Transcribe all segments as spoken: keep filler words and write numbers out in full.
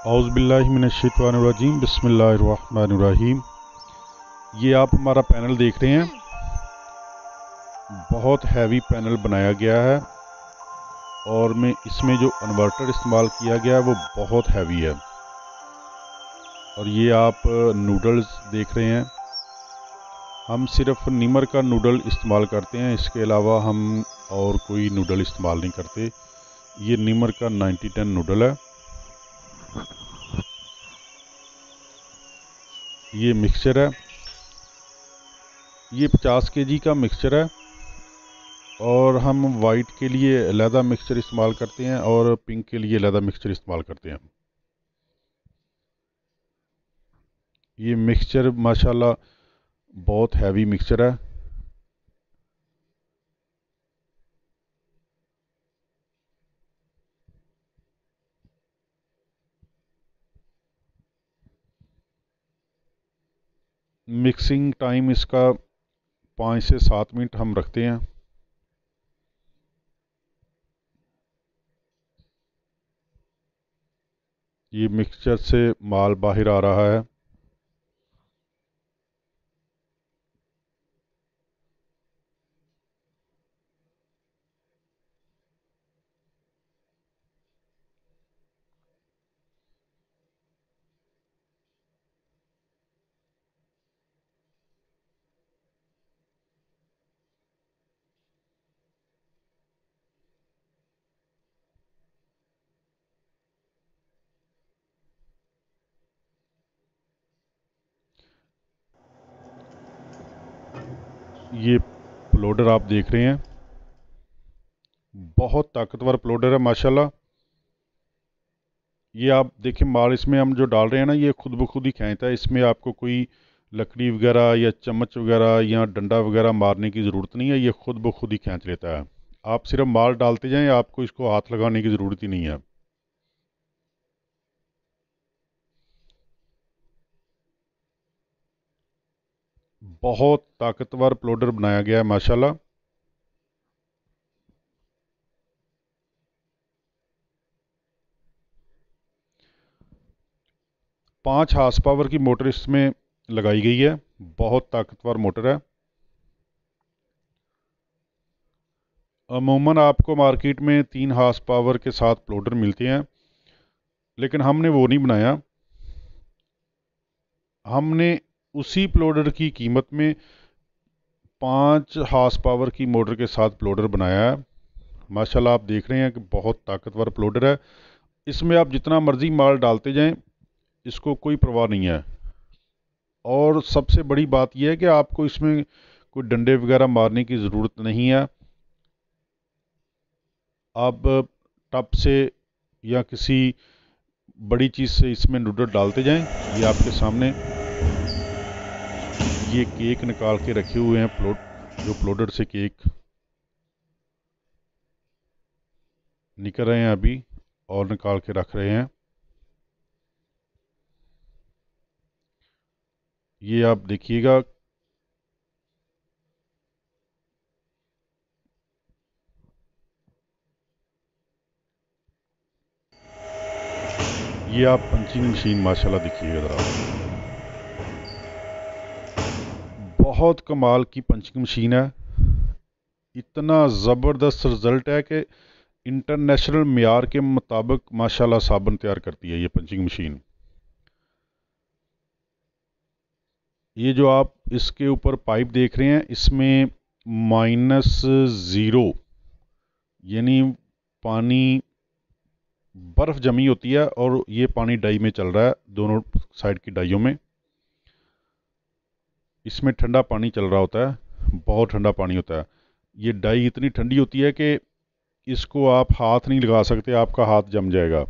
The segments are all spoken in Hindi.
औज़ुबिल्लाहिमिनश्शैतानिर्रजीम बिस्मिल्लाहिर्रहमानिर्रहीम। ये आप हमारा पैनल देख रहे हैं, बहुत हैवी पैनल बनाया गया है और में इसमें जो इन्वर्टर इस्तेमाल किया गया है वो बहुत हैवी है। और ये आप नूडल्स देख रहे हैं, हम सिर्फ निमर का नूडल इस्तेमाल करते हैं, इसके अलावा हम और कोई नूडल इस्तेमाल नहीं करते। ये निमर का नाइन्टी टेन नूडल है। ये मिक्सचर है, ये पचास केजी का मिक्सचर है और हम वाइट के लिए अलहदा मिक्सचर इस्तेमाल करते हैं और पिंक के लिए अलहदा मिक्सचर इस्तेमाल करते हैं। ये मिक्सचर माशाल्लाह बहुत हैवी मिक्सचर है। मिक्सिंग टाइम इसका पाँच से सात मिनट हम रखते हैं। ये मिक्सचर से माल बाहर आ रहा है। ये प्लोडर आप देख रहे हैं, बहुत ताकतवर प्लोडर है माशाल्लाह। ये आप देखिए, माल इसमें हम जो डाल रहे हैं ना, ये खुद ब खुद ही खींचता है। इसमें आपको कोई लकड़ी वगैरह या चम्मच वगैरह या डंडा वगैरह मारने की ज़रूरत नहीं है, ये खुद ब खुद ही खींच लेता है। आप सिर्फ माल डालते जाएं, आपको इसको हाथ लगाने की ज़रूरत ही नहीं है। बहुत ताकतवर प्लोडर बनाया गया है माशाल्लाह। पाँच हार्स पावर की मोटर इसमें लगाई गई है, बहुत ताकतवर मोटर है। अमूमन आपको मार्केट में तीन हार्स पावर के साथ प्लोडर मिलते हैं, लेकिन हमने वो नहीं बनाया। हमने उसी प्लोडर की कीमत में पाँच हार्स पावर की मोटर के साथ प्लोडर बनाया है। माशाल्लाह आप देख रहे हैं कि बहुत ताकतवर प्लोडर है। इसमें आप जितना मर्ज़ी माल डालते जाएं, इसको कोई परवाह नहीं है। और सबसे बड़ी बात यह है कि आपको इसमें कोई डंडे वगैरह मारने की ज़रूरत नहीं है। आप टब से या किसी बड़ी चीज़ से इसमें नूडल डालते जाएं। ये आपके सामने ये केक निकाल के रखे हुए हैं, प्लोट जो प्लोडर से केक निकल रहे हैं अभी और निकाल के रख रहे हैं। ये आप देखिएगा, ये आप पंचिंग मशीन माशाल्लाह देखिएगा ज़रा, बहुत कमाल की पंचिंग मशीन है। इतना ज़बरदस्त रिज़ल्ट है कि इंटरनेशनल मियार के मुताबिक माशाल्लाह साबुन तैयार करती है ये पंचिंग मशीन। ये जो आप इसके ऊपर पाइप देख रहे हैं, इसमें माइनस ज़ीरो यानी पानी बर्फ़ जमी होती है और ये पानी डाई में चल रहा है, दोनों साइड की डाइयों में। इसमें ठंडा पानी चल रहा होता है, बहुत ठंडा पानी होता है। ये डाई इतनी ठंडी होती है कि इसको आप हाथ नहीं लगा सकते, आपका हाथ जम जाएगा।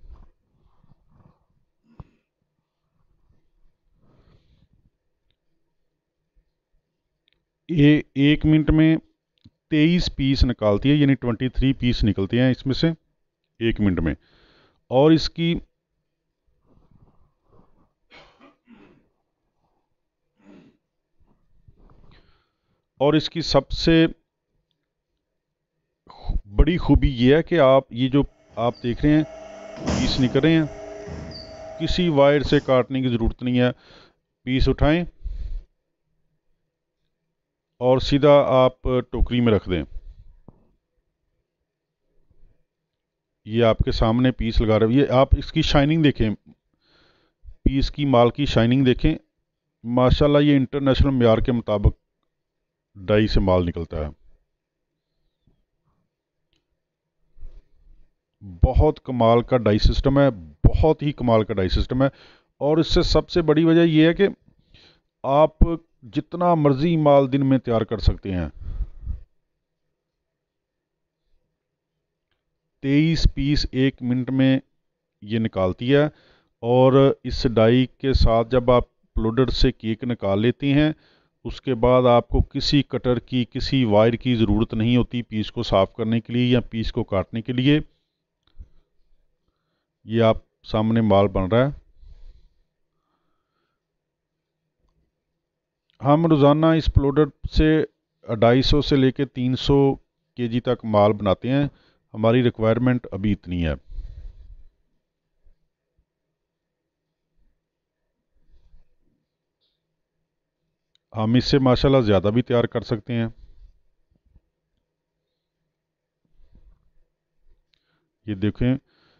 ये एक मिनट में तेईस पीस निकालती है, यानी ट्वेंटी थ्री पीस निकलते हैं इसमें से एक मिनट में। और इसकी और इसकी सबसे बड़ी खूबी ये है कि आप ये जो आप देख रहे हैं पीस निकल रहे हैं, किसी वायर से काटने की ज़रूरत नहीं है। पीस उठाएं और सीधा आप टोकरी में रख दें। ये आपके सामने पीस लगा रहे, ये आप इसकी शाइनिंग देखें, पीस की माल की शाइनिंग देखें, माशाल्लाह ये इंटरनेशनल मेयार के मुताबिक डाई से माल निकलता है। बहुत कमाल का डाई सिस्टम है, बहुत ही कमाल का डाई सिस्टम है। और इससे सबसे बड़ी वजह यह है कि आप जितना मर्जी माल दिन में तैयार कर सकते हैं। तेईस पीस एक मिनट में ये निकालती है। और इस डाई के साथ जब आप प्लोडर से केक निकाल लेते हैं, उसके बाद आपको किसी कटर की, किसी वायर की ज़रूरत नहीं होती पीस को साफ़ करने के लिए या पीस को काटने के लिए। ये आप सामने माल बन रहा है। हम रोज़ाना इस प्लोडर से ढाई सौ से लेकर तीन सौ केजी तक माल बनाते हैं। हमारी रिक्वायरमेंट अभी इतनी है। हम इससे माशाल्लाह ज़्यादा भी तैयार कर सकते हैं। ये देखें,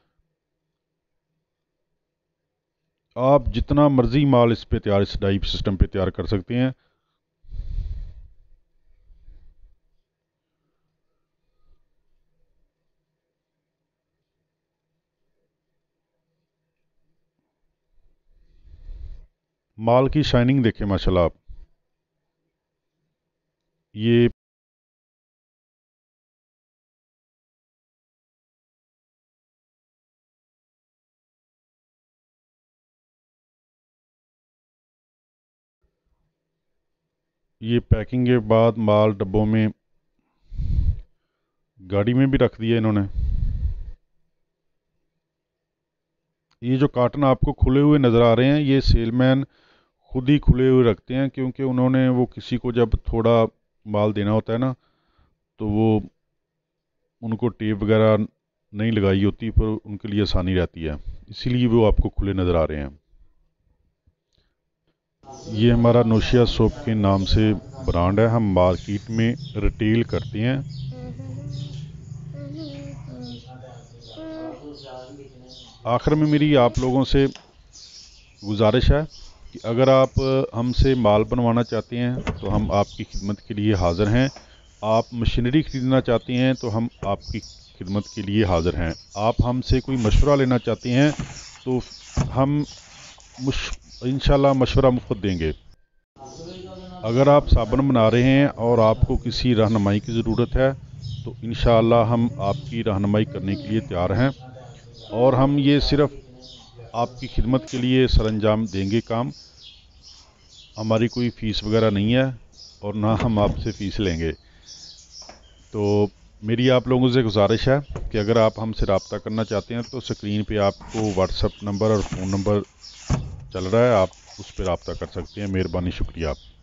आप जितना मर्जी माल इस पे तैयार, इस डाई सिस्टम पे तैयार कर सकते हैं। माल की शाइनिंग देखें माशाल्लाह आप। ये ये पैकिंग के बाद माल डब्बों में, गाड़ी में भी रख दिया इन्होंने। ये जो कार्टन आपको खुले हुए नज़र आ रहे हैं, ये सेलमैन खुद ही खुले हुए रखते हैं, क्योंकि उन्होंने वो किसी को जब थोड़ा माल देना होता है ना, तो वो उनको टेप वगैरह नहीं लगाई होती, पर उनके लिए आसानी रहती है, इसीलिए वो आपको खुले नज़र आ रहे हैं। ये हमारा नोशिया सोप के नाम से ब्रांड है। हम मार्केट में रिटेल करते हैं। आखिर में मेरी आप लोगों से गुजारिश है कि अगर आप हमसे माल बनवाना चाहते हैं तो हम आपकी खिदमत के लिए हाज़िर हैं। आप मशीनरी ख़रीदना चाहते हैं तो हम आपकी खिदमत के लिए हाज़िर हैं। आप हमसे कोई मशवरा लेना चाहते हैं तो हम इंशाल्लाह मशवरा मुफ्त देंगे। अगर आप साबुन बना रहे हैं और आपको किसी रहनुमाई की ज़रूरत है तो इंशाल्लाह हम आपकी रहनुमाई करने के लिए तैयार हैं। और हम ये सिर्फ़ आपकी खिदमत के लिए सरंजाम देंगे काम। हमारी कोई फ़ीस वगैरह नहीं है और ना हम आपसे फ़ीस लेंगे। तो मेरी आप लोगों से गुजारिश है कि अगर आप हमसे रब्ता करना चाहते हैं तो स्क्रीन पे आपको व्हाट्सएप नंबर और फ़ोन नंबर चल रहा है, आप उस पर रब्ता कर सकते हैं। मेहरबानी, शुक्रिया।